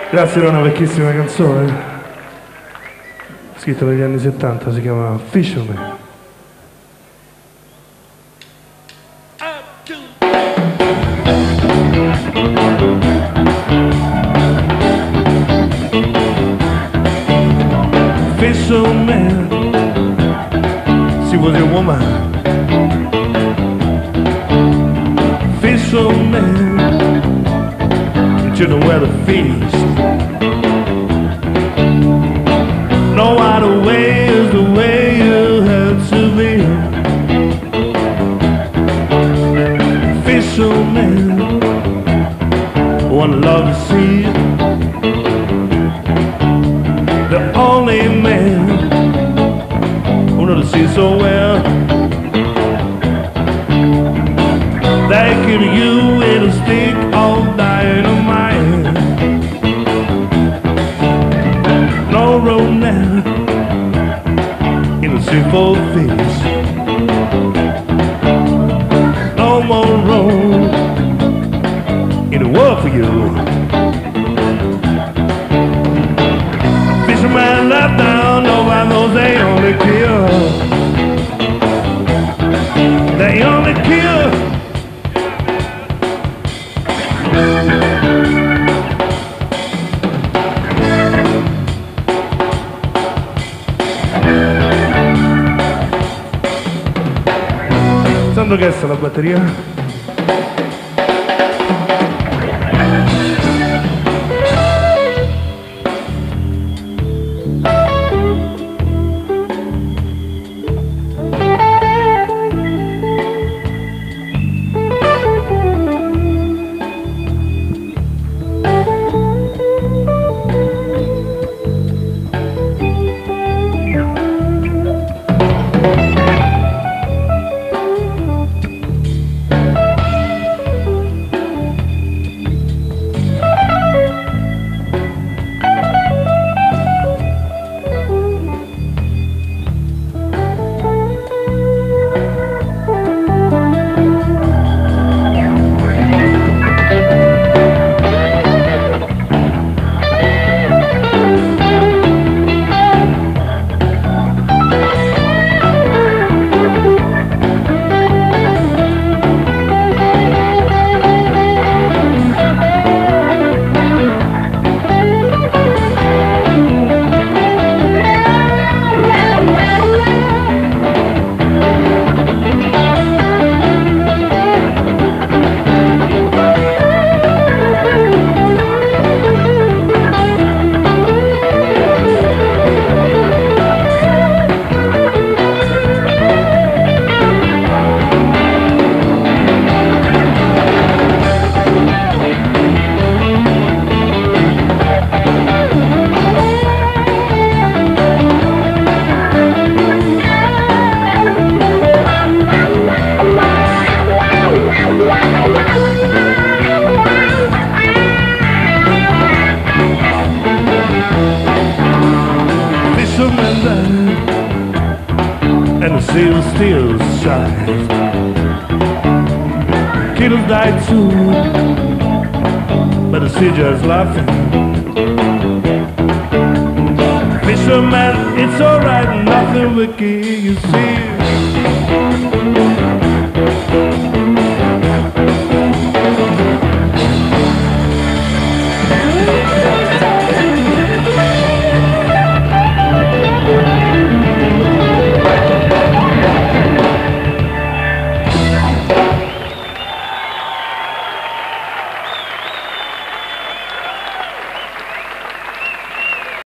Grazie, era una vecchissima canzone, scritta negli anni 70, si chiama Fisherman. Fisherman, she was a woman. Fisherman, children were the feast. No other way is the way you had to be. Fisherman, one love to see. The only man who knows the sea so well. They kill you with a stick of dynamite. No road now in the simple face. No more road in the world for you. Fisherman left down, nobody knows they only kill. They only kill. Sandro che è la batteria? And the sea still shines. Kittles died too, but the sea just laughing. Fisherman, it's alright, nothing wicked you see.